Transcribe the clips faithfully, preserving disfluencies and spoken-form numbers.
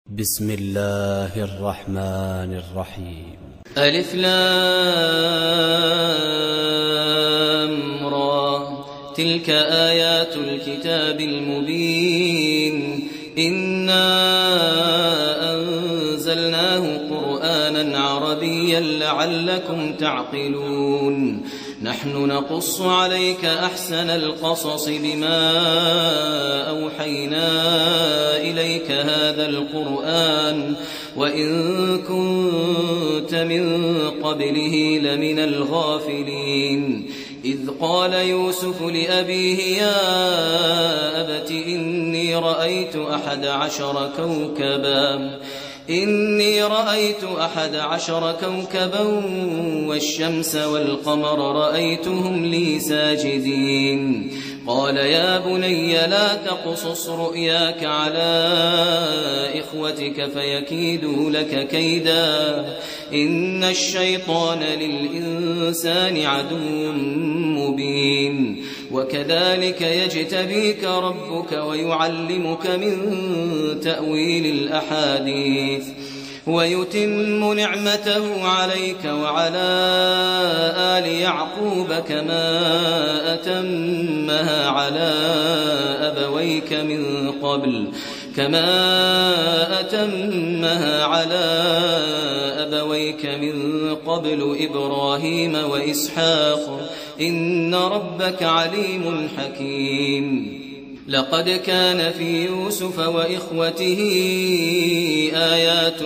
بسم الله الرحمن الرحيم. ألف لام را تلك آيات الكتاب المبين إنا أنزلناه قرآنا عربيا لعلكم تعقلون نحن نقص عليك أحسن القصص بما أوحينا إليك هذا القرآن وإن كنت من قبله لمن الغافلين إذ قال يوسف لأبيه يا أبت إني رأيت أحد عشر كوكبا إني رأيت أحد عشر كوكبا والشمس والقمر رأيتهم لي ساجدين قال يا بني لا تقصص رؤياك على إخوتك فيكيدوا لك كيدا إن الشيطان للإنسان عدو مبين وكذلك يجتبيك ربك ويعلمك من تأويل الأحاديث ويتم نعمته عليك وعلى آل يعقوب كما أتمها على أبويك من قبل كما أتمها على أبويك من قبل إبراهيم وإسحاق إن ربك عليم حكيم لقد كان في يوسف وإخوته آيات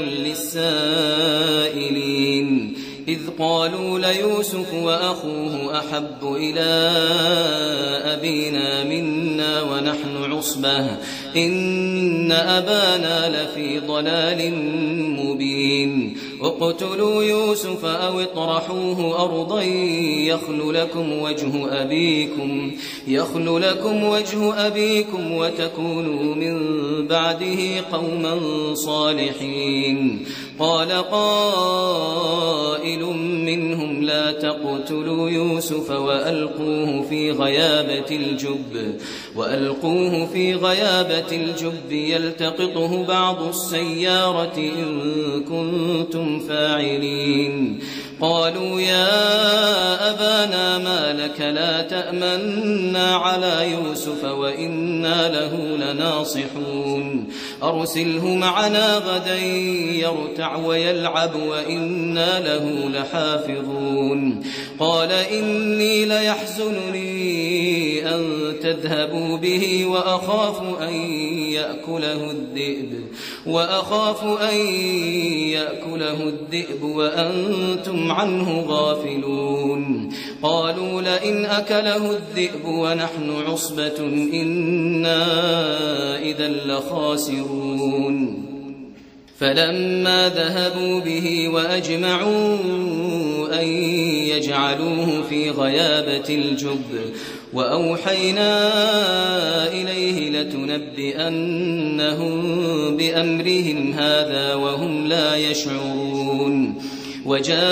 للسائلين إذ قالوا ليوسف وأخوه أحب إلى أبينا منا ونحن عصبة إن أبانا لفي ضلال مبين اقتلوا يوسف أو اطرحوه أرضا يخل لكم وجه أبيكم يخل لكم وجه أبيكم وتكونوا من بعده قوما صالحين قال قائل منهم لا تقتلوا يوسف وألقوه في غيابة الجب وألقوه في غيابة الجب يلتقطه بعض السيارة إن كنتم فاعلين قالوا يا أبانا ما لك لا تأمنا على يوسف وإنا له لناصحون أرسله معنا غدا يرتع ويلعب وإنا له لحافظون قال إني ليحزنني أن تذهبوا به وأخاف أن يأكله الذئب وأخاف أن يأكله الذئب وأنتم عنه غافلون قالوا لئن أكله الذئب ونحن عصبة إنا إذا لخاسرون فلما ذهبوا به وأجمعوا أن يجعلوه في غيابة الجب وأوحينا إليه لتنبئنهم بأمرهم هذا وهم لا يشعرون وجاءوا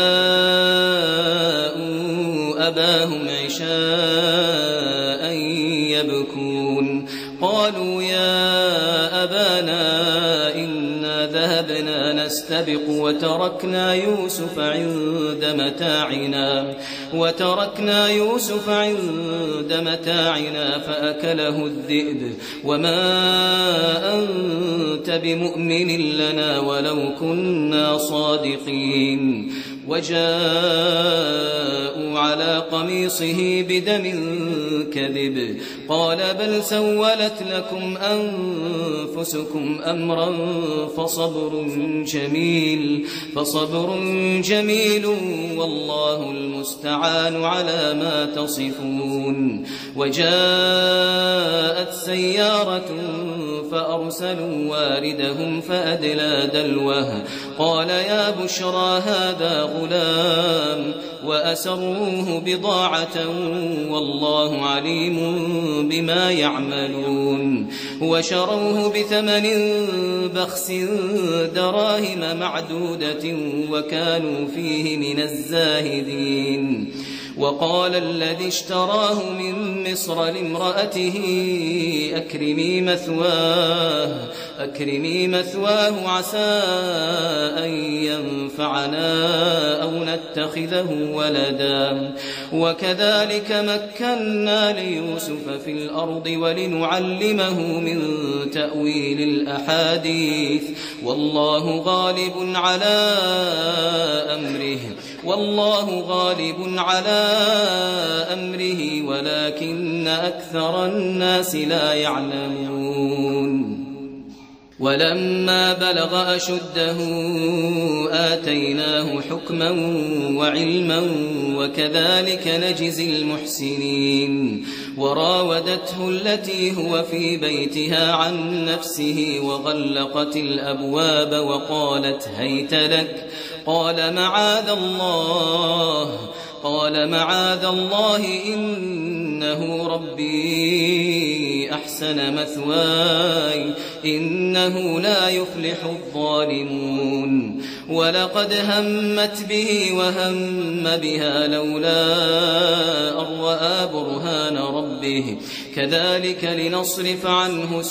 أباهم عشاء يبكون قالوا يا أبانا إنا ذهبنا نستبق وتركنا يوسف عند متاعنا وتركنا يوسف عند متاعنا فأكله الذئب وما أنت بمؤمن لنا ولو كنا صادقين وجاءوا على قميصه بدم كذب قال بل سولت لكم أنفسكم أمرا فصبر جميل فصبر جميل والله المستعان على ما تصفون وجاءت سيارة فأرسلوا واردهم فأدلى دلوه قال يا بشرى هذا غلام وأسروه بضاعة والله عليم بما يعملون وشروه بثمن بخس دراهم معدودة وكانوا فيه من الزاهدين وقال الذي اشتراه من مصر لامرأته أكرمي مثواه أكرمي مثواه عسى أن ينفعنا أو نتخذه ولدا وكذلك مكنا ليوسف في الأرض ولنعلمه من تأويل الأحاديث والله غالب على أمره والله غالب على أمره ولكن أكثر الناس لا يعلمون ولما بلغ أشده آتيناه حكما وعلما وكذلك نجزي المحسنين وراودته التي هو في بيتها عن نفسه وغلقت الأبواب وقالت هيت لك قال معاذ الله قال معاذ الله إنه ربي أحسن مثواي إنه لا يفلح الظالمون ولقد همت به وهم بها لولا أن رأى برهان ربه كذلك لنصرف عنه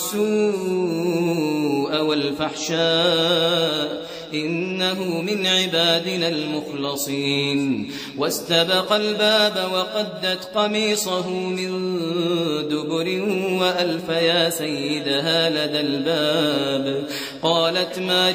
السوء والفحشاء إنه من عبادنا المخلصين واستبق الباب وقدت قميصه من دبر وألف يا سيدها لدى الباب قالت ما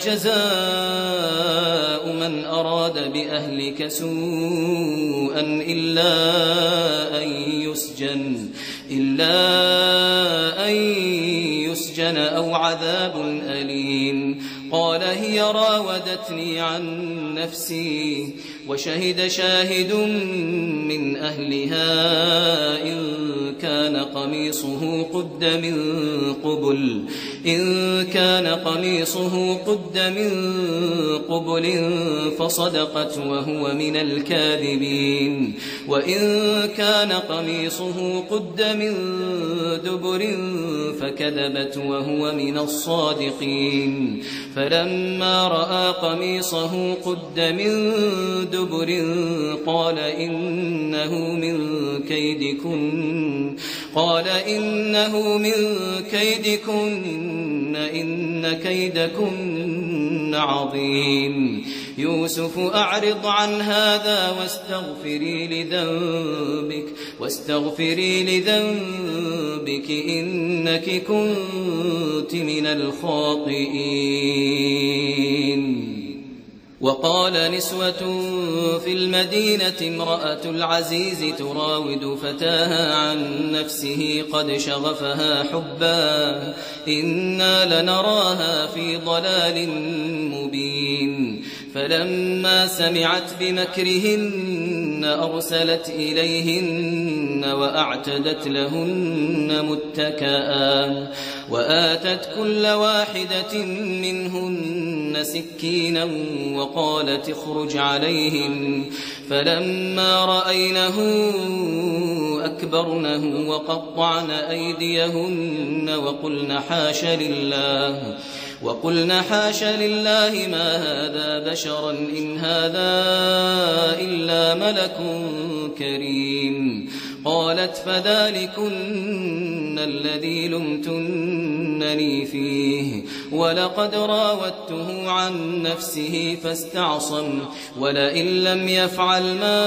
جزاء من أراد بأهلك سوءا إلا أن يسجن إلا أن يسجن أو عذاب أليم قال هي راودتني عن نفسي وشهد شاهد من أهلها إن كان قميصه قد من قبل إن كان قميصه قد من قبل فصدقت وهو من الكاذبين وإن كان قميصه قد من دبر فكذبت وهو من الصادقين فلما رأى قميصه قد من دبر قال إنه من كيدكن قال إنه من كيدكن إن كيدكن عظيم يوسف أعرض عن هذا واستغفري لذنبك واستغفري لذنبك إنك كنت من الخاطئين وقال نسوة في المدينة امرأة العزيز تراود فتاها عن نفسه قد شغفها حبا إنا لنراها في ضلال مبين فلما سمعت بمكرهن أرسلت إليهن وأعتدت لهن متكئا وآتت كل واحدة منهن سكينا وقالت اخرج عليهم فلما رأينه أكبرنه وقطعن أيديهن وقلن حاش لله وقلن حاش لله ما هذا بشرا إن هذا إلا ملك كريم قالت فذلكن الذي لمتنني فيه ولقد راودته عن نفسه فاستعصم ولئن لم يفعل ما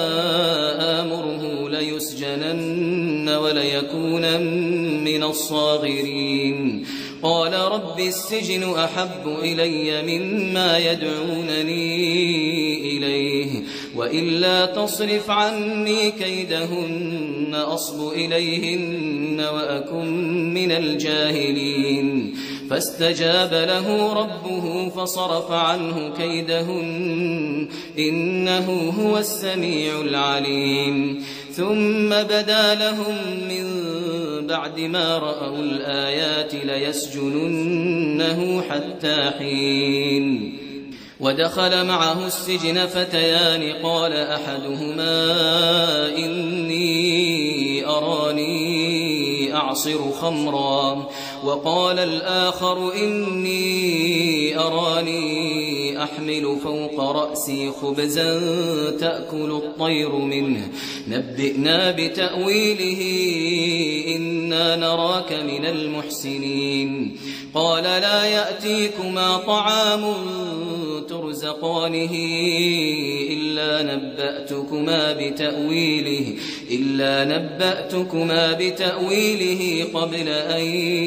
آمره ليسجنن وليكون من الصاغرين قال رب السجن أحب إلي مما يدعونني إليه وإلا تصرف عني كيدهن أصب إليهن وأكن من الجاهلين فاستجاب له ربه فصرف عنه كيدهن إنه هو السميع العليم ثم بدا لهم من بعد ما رأوا الآيات ليسجننه حتى حين ودخل معه السجن فتيان قال أحدهما إني أراني أعصر خمرا وقال الآخر إني أراني أحمل فوق رأسي خبزا تأكل الطير منه نبئنا بتأويله إنا نراك من المحسنين قال لا يأتيكما طعام ترزقانه إلا نبأتكما بتأويله إلا نبأتكما بتأويله قبل أن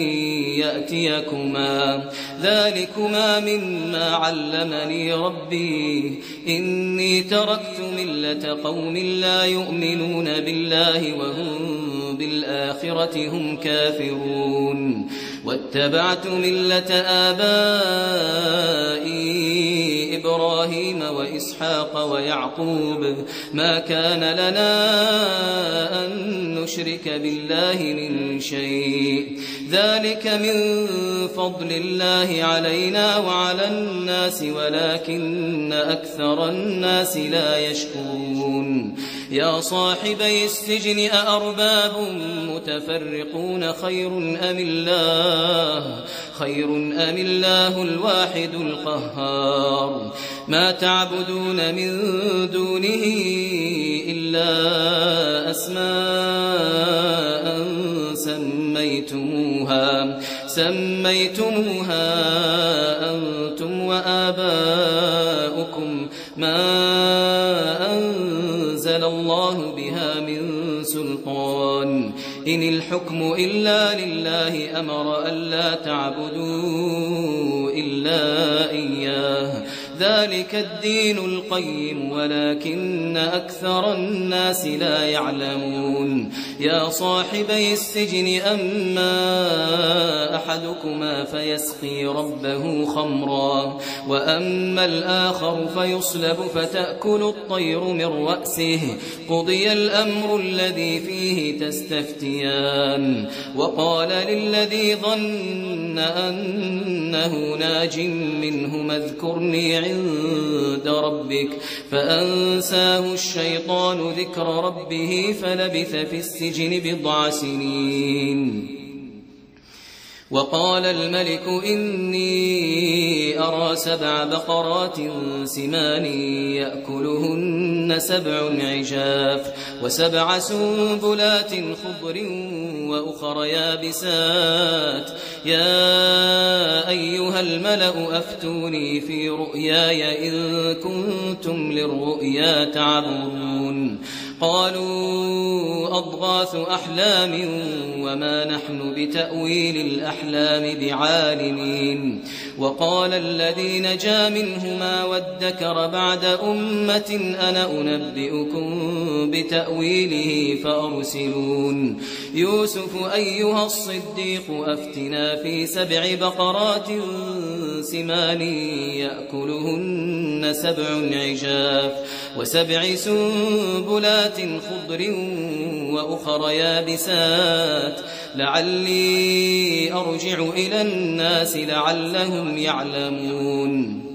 يأتيكما ذلكما مما علمني ربي إني تركت ملة قوم لا يؤمنون بالله وهم بالآخرة هم كافرون واتبعت ملة آبائي إبراهيم وإسحاق ويعقوب ما كان لنا أن نشرك بالله من شيء ذلك من فضل الله علينا وعلى الناس ولكن أكثر الناس لا يشكرون يا صاحبي السجن أأرباب متفرقون خير أم الله خير أم الله الواحد القهار ما تعبدون من دونه إلا أسماء سميتموها سميتموها أنتم وآباؤكم ما أنزل الله بها من سلطان إن الحكم إلا لله أمر ألا تعبدوا إلا إياه ذلك الدين القيم ولكن أكثر الناس لا يعلمون يا صاحبي السجن أما أحدكما فيسقي ربه خمرا وأما الآخر فيصلب فتأكل الطير من رأسه قضي الأمر الذي فيه تستفتيان وقال للذي ظن أنه ناج منهما اذكرني عند ربك فأنساه الشيطان ذكر ربه فلبث في السجن بضع سنين وقال الملك إني أرى سبع بقرات سمان يأكلهن سبع عجاف وسبع سنبلات خضر وأخر يابسات يا أيها الملأ أفتوني في رؤياي إن كنتم للرؤيا تعبرون قالوا أضغاث أحلام وما نحن بتأويل الأحلام بعالمين وقال الذي نجا منهما وادكر بعد أمة أنا أنبئكم بتأويله فأرسلون يوسف أيها الصديق أفتنا في سبع بقرات سمان يأكلهن سبع عجاف وسبع سنبلات خضر وأخر يابسات لعلي أرجع إلى الناس لعلهم يعلمون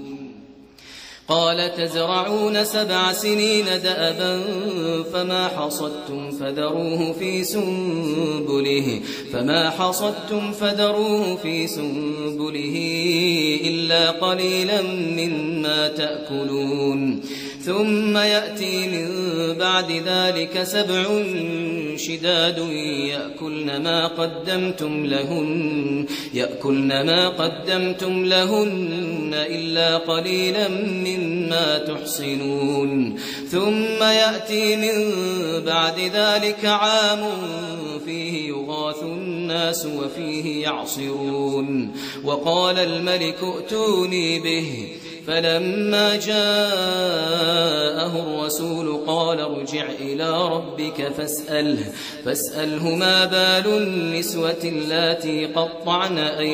قال تزرعون سبع سنين دأبا فما حصدتم فذروه في سنبله فما حصدتم فذروه في سنبله إلا قليلا مما تأكلون ثم يأتي من بعد ذلك سبع شداد يأكلن ما قدمتم لهن يأكلن ما قدمتم لهن إلا قليلا مما تحصنون ثم يأتي من بعد ذلك عام فيه يغاث الناس وفيه يعصرون وقال الملك ائتوني به فلما جاءه الرسول قال ارجع إلى ربك فاسأله, فاسأله ما بال النسوة اللاتي قطعن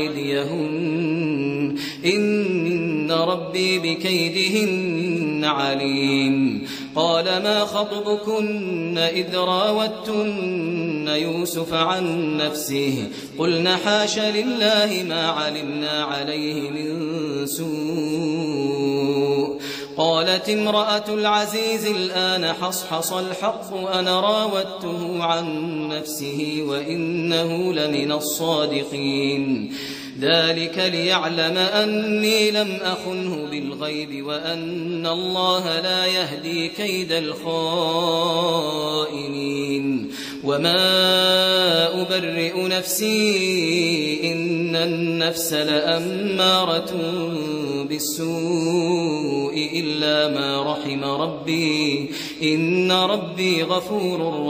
أيديهن إن ربي بكيدهن عليم قال ما خطبكن إذ راوتن يوسف عن نفسه قلنا حاش لله ما علمنا عليه من سوء قالت امرأة العزيز الآن حصحص الحق أنا راودته عن نفسه وإنه لمن الصادقين ذلك ليعلم أني لم أخنه بالغيب وأن الله لا يهدي كيد الخائنين وما أبرئ نفسي إن النفس لأمارة بالسوء إلا ما رحم ربي إن ربي غفور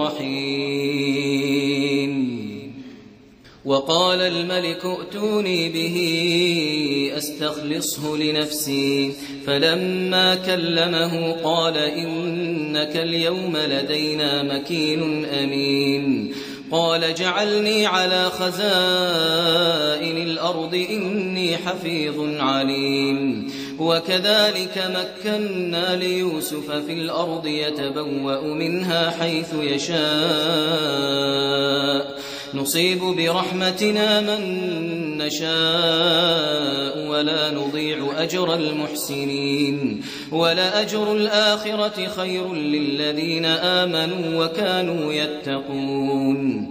رحيم وقال الملك ائتوني به أستخلصه لنفسي فلما كلمه قال إنك اليوم لدينا مكين أمين قال جعلني على خزائن الأرض إني حفيظ عليم وكذلك مكنا ليوسف في الأرض يتبوأ منها حيث يشاء نصيب برحمتنا من نشاء ولا نضيع أجر المحسنين ولأجر الآخرة خير للذين آمنوا وكانوا يتقون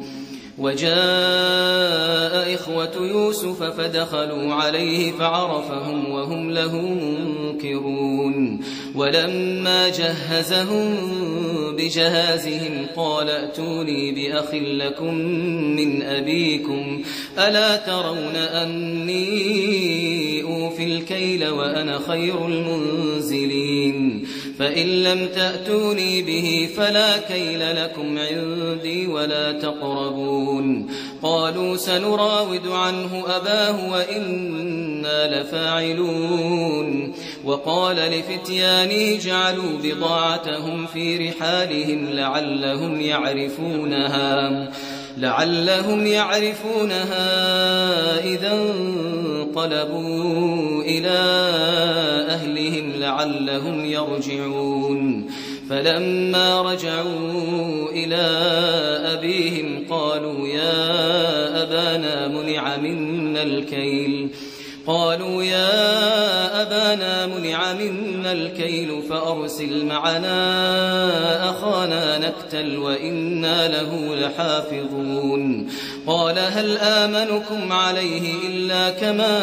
وجاء إخوة يوسف فدخلوا عليه فعرفهم وهم له منكرون ولما جهزهم بجهازهم قال ائتوني بأخ لكم من أبيكم ألا ترون أني أوفي الكيل وأنا خير المنزلين فإن لم تأتوني به فلا كيل لكم عندي ولا تقربون قالوا سنراود عنه أباه وإنا لفاعلون وقال لفتيانه جعلوا بضاعتهم في رحالهم لعلهم يعرفونها لعلهم يعرفونها إذا انقلبوا إلى أهلهم لعلهم يرجعون فلما رجعوا إلى أبيهم قالوا يا أبانا منع منا الكيل قالوا يا أبانا منع منا الكيل فأرسل معنا أخانا نكتل وإنا له لحافظون قال هل آمنكم عليه إلا كما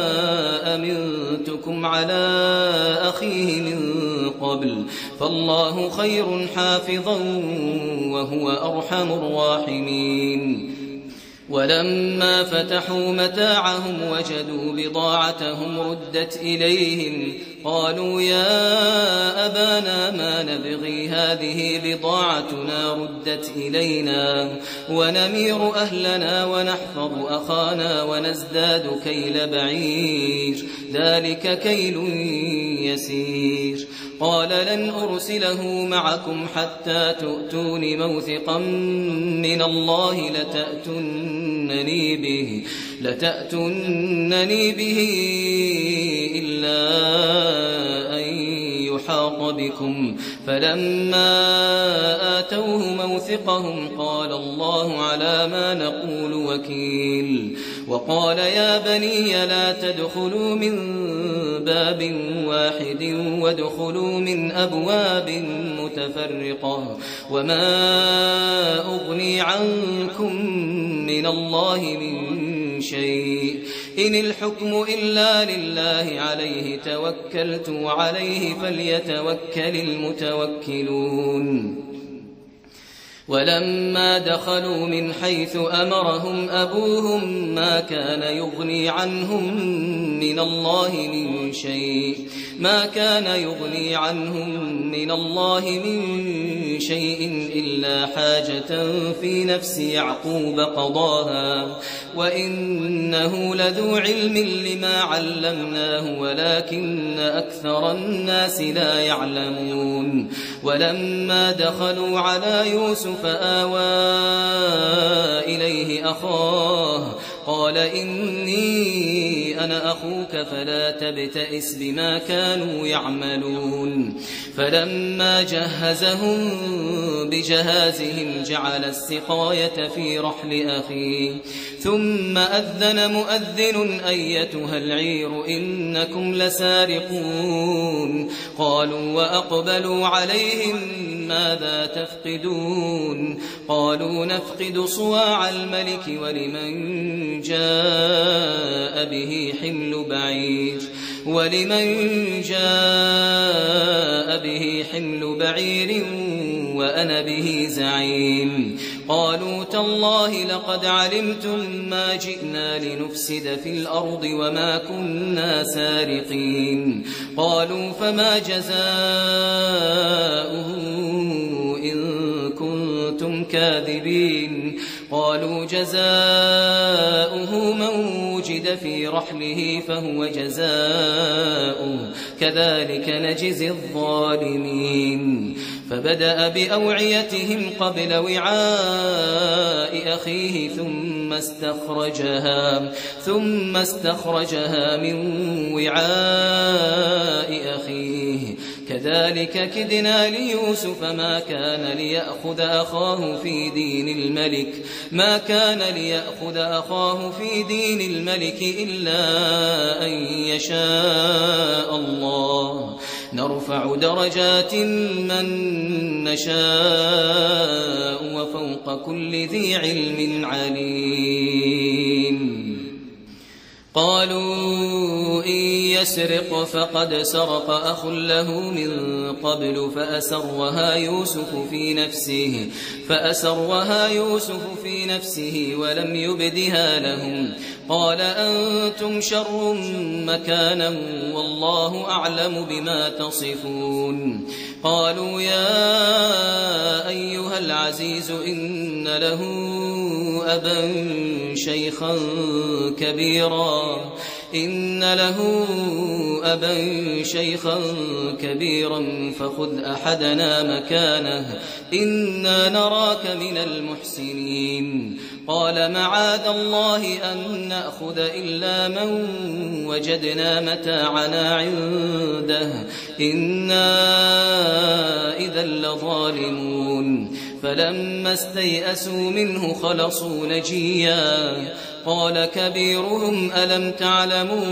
أمنتكم على أخيه من قبل فالله خير حافظا وهو أرحم الراحمين ولما فتحوا متاعهم وجدوا بضاعتهم ردت إليهم قالوا يا أبانا ما نبغي هذه بضاعتنا ردت إلينا ونمير أهلنا ونحفظ أخانا ونزداد كيل بعير ذلك كيل يسير قال لن أرسله معكم حتى تؤتون موثقا من الله لتأتونني به لتأتونني به إلا أن يحاط بكم فلما آتوه موثقهم قال الله على ما نقول وكيل وقال يا بني لا تدخلوا من باب واحد وادخلوا من أبواب متفرقة وما أغني عنكم من الله من شيء إن الحكم إلا لله عليه توكلت وعليه فليتوكل المتوكلون ولما دخلوا من حيث أمرهم أبوهم ما كان يغني عنهم من الله من شيء ما كان يغني عنهم من الله من شيء إلا حاجة في نفس يعقوب قضاها وإنه لذو علم لما علمناه ولكن أكثر الناس لا يعلمون ولما دخلوا على يوسف آوى إليه أخاه قال إني أنا أخوك فلا تبتئس بما كانوا يعملون فلما جهزهم بجهازهم جعل السقاية في رحل أخيه ثم أذن مؤذن أيتها العير إنكم لسارقون قالوا وأقبلوا عليهم ماذا تفقدون قالوا نفقد صواع الملك ولمن جاء به حمل بعير ولمن جاء به حمل بعير وأنا به زعيم قالوا تالله لقد علمتم ما جئنا لنفسد في الأرض وما كنا سارقين قالوا فما جزاؤه إن كنتم كاذبين قالوا جزاؤه من وجد في رحله فهو جزاؤه كذلك نجزي الظالمين فبدأ بأوعيتهم قبل وعاء أخيه ثم استخرجها ثم استخرجها من وعاء أخيه كذلك كدنا ليوسف ما كان ليأخذ أخاه في دين الملك ما كان ليأخذ أخاه في دين الملك إلا أن يشاء الله نرفع درجات من نشاء وفوق كل ذي علم عليم قالوا إن يسرق فقد سرق أخ له من قبل فأسرها يوسف في نفسه فأسرها يوسف في نفسه ولم يبدها لهم قال أنتم شر مكانا والله أعلم بما تصفون قالوا يا أيها العزيز إن له أبا شيخا كبيرا إن له أبا شيخا كبيرا فخذ أحدنا مكانه إنا نراك من المحسنين قال معاذ الله أن نأخذ إلا من وجدنا متاعنا عنده إنا إذا لظالمون فلما استيئسوا منه خلصوا نجيا قال كبيرهم ألم تعلموا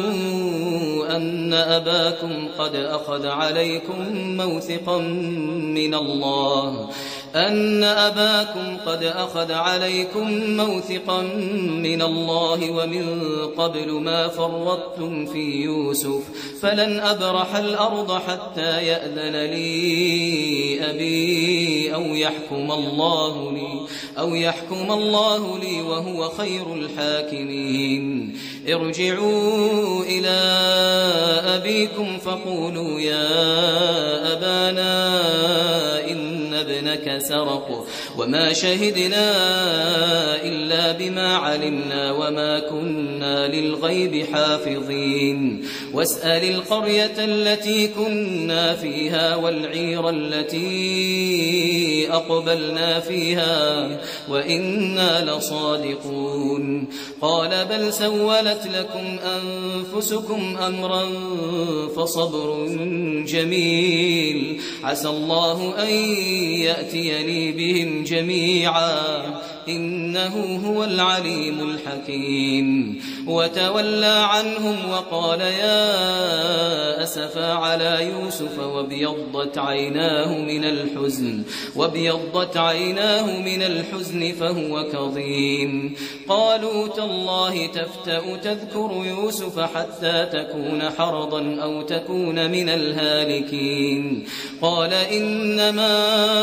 أن أباكم قد أخذ عليكم موثقا من الله أن أباكم قد أخذ عليكم موثقا من الله ومن قبل ما فرطتم في يوسف فلن أبرح الأرض حتى يأذن لي أبي أو يحكم الله لي أو يحكم الله لي وهو خير الحاكمين ارجعوا إلى أبيكم فقولوا يا أبانا إن ابنك سرق وما شهدنا إلا بما علمنا وما كنا للغيب حافظين واسأل القرية التي كنا فيها والعير التي أقبلنا فيها وإنا لصادقون قال بل سولت لكم أنفسكم أمرا فصبر جميل عسى الله أن يأتيني بهم جميعا إنه هو العليم الحكيم وتولى عنهم وقال يا أسفا على يوسف وابيضت عيناه من الحزن وابيضت عيناه من الحزن فهو كظيم قالوا تالله تفتأ تذكر يوسف حتى تكون حرضا أو تكون من الهالكين قال إنما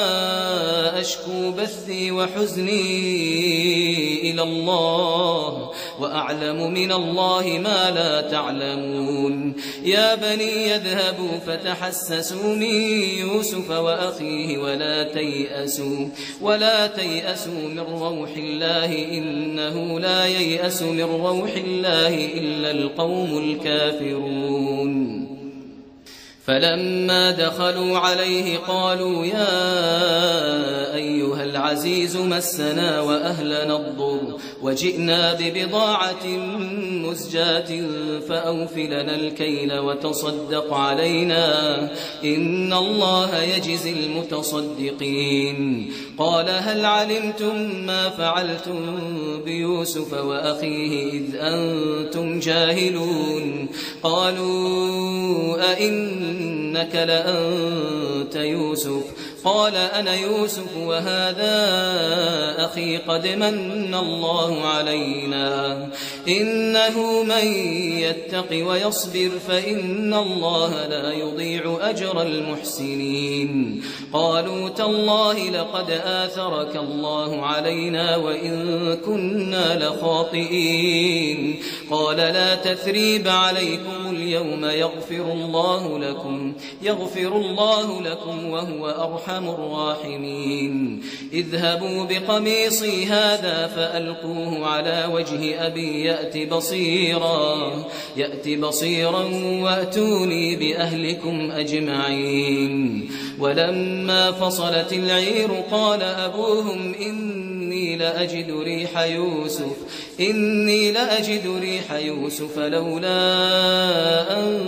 أشكو بثي وحزني إلى الله وأعلم من الله ما لا تعلمون يا بني يذهبوا فتحسسوا من يوسف وأخيه ولا تيأسوا ولا تيأسوا من روح الله إنه لا ييأس من روح الله إلا القوم الكافرون فلما دخلوا عليه قالوا يا أيها العزيز مسنا وأهلنا الضر وجئنا ببضاعة مزجاة فأوف لنا الكيل وتصدق علينا إن الله يجزي المتصدقين. قال هل علمتم ما فعلتم بيوسف وأخيه إذ أنتم جاهلون؟ قالوا أئنك لأنت يوسف؟ قال أنا يوسف وهذا أخي قد من الله علينا إنه من يتق ويصبر فإن الله لا يضيع أجر المحسنين. قالوا تالله لقد آثرك الله علينا وإن كنا لخاطئين. قال لا تثريب عليكم اليوم يغفر الله لكم يغفر الله لكم وهو أرحم الراحمين. اذهبوا بقميصي هذا فألقوه على وجه أبي يأت بصيرا يأت بصيرا وأتوني بأهلكم أجمعين. ولما فصلت العير قال أبوهم إني لأجد ريح يوسف إني لأجد ريح يوسف لولا أن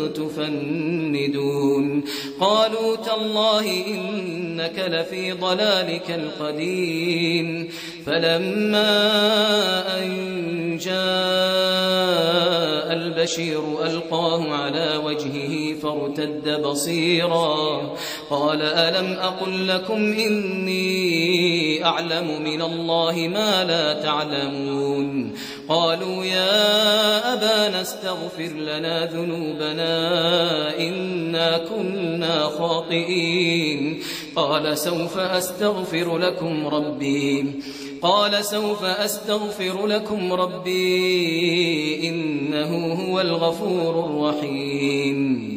تفندون. قالوا تالله إنك لفي ضلالك القديم. فلما أن جاء البشير ألقاه على وجهه فارتد بصيرا قال ألم أقل لكم إني أعلم من الله ما لا تعلمون؟ قالوا يا أبانا استغفر لنا ذنوبنا إنا كنا خاطئين. قال سوف أستغفر لكم ربي قال سوف أستغفر لكم ربي إنه هو الغفور الرحيم.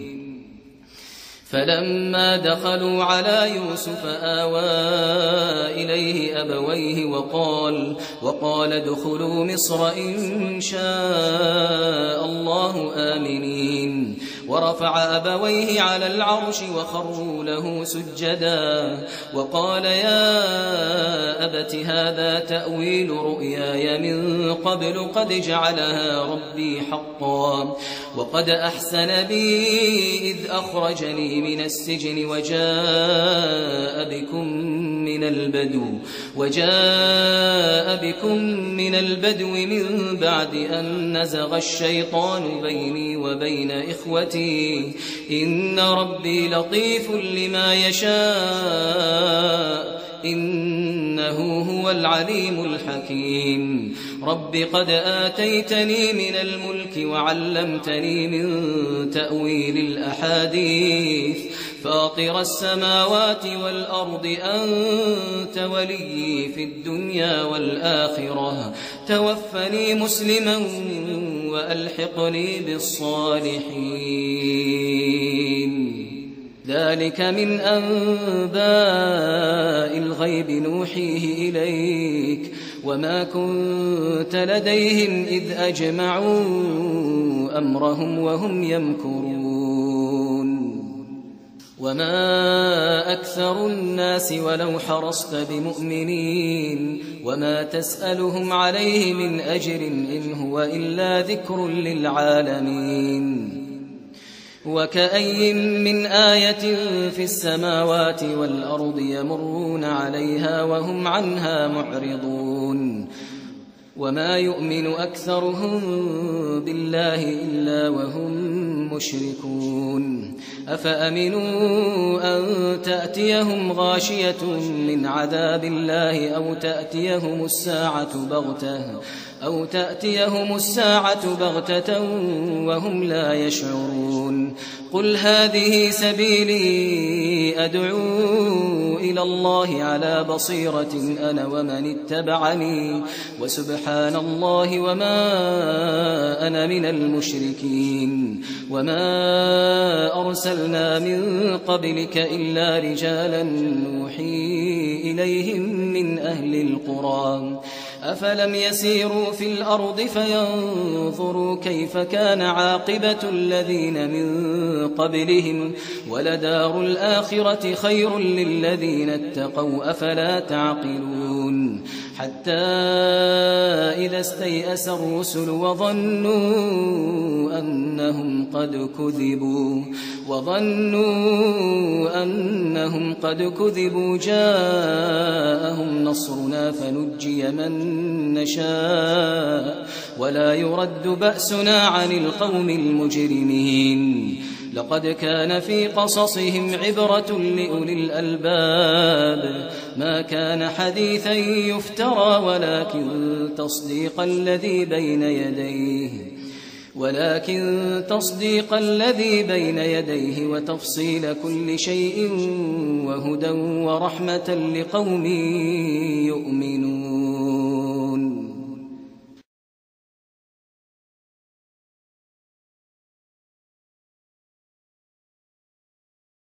فلما دخلوا على يوسف آوى إليه أبويه وقال وقال ادخلوا مصر إن شاء الله آمنين. ورفع أبويه على العرش وخروا له سجدا وقال يا أبت هذا تأويل رؤياي من قبل قد جعلها ربي حقا وقد أحسن بي إذ أخرجني من السجن وجاء بكم من البدو وجاء بكم من البدو من بعد أن نزغ الشيطان بيني وبين إخوتي إن ربي لطيف لما يشاء إنه هو العليم الحكيم. رب قد آتيتني من الملك وعلمتني من تأويل الأحاديث فاطر السماوات والأرض أنت ولي في الدنيا والآخرة توفني مسلما وألحقني بالصالحين. ذلك من أنباء الغيب نوحيه إليك وما كنت لديهم إذ أجمعوا أمرهم وهم يمكرون. وما أكثر الناس ولو حرصت بمؤمنين وما تسألهم عليه من أجر إن هو إلا ذكر للعالمين. وكأي من آية في السماوات والأرض يمرون عليها وهم عنها معرضون. وما يؤمن أكثرهم بالله إلا وهم مشركون. أفأمنوا أن تأتيهم غاشية من عذاب الله أو تأتيهم الساعة بغتة أو تأتيهم الساعة بغتة وهم لا يشعرون. قل هذه سبيلي أدعو إلى الله على بصيرة أنا ومن اتبعني وسبحان الله وما أنا من المشركين. وما أرسلنا من قبلك إلا رجالا نوحي إليهم من أهل القرى أفلم يسيروا في الأرض فينظروا كيف كان عاقبة الذين من قبلهم ولدار الآخرة خير للذين اتقوا أفلا تعقلون حتى إذا استيأس الرسل وظنوا أنهم قد كذبوا وظنوا أنهم قد كذبوا جاءهم نصرنا فنجي من نشاء ولا يرد بأسنا عن القوم المجرمين لقد كان في قصصهم عبرة لأولي الألباب ما كان حديثا يفترى ولكن تصديق الذي بين يديه ولكن تصديق الذي بين يديه وتفصيل كل شيء وهدى ورحمة لقوم يؤمنون